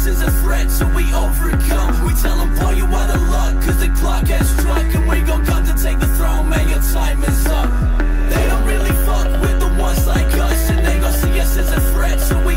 us as a threat, so we overcome. We tell them, boy, you out of luck, cause the clock has struck, and we gon' come to take the throne, man, your time is up. They don't really fuck with the ones like us, and they gon' see us as a threat, so we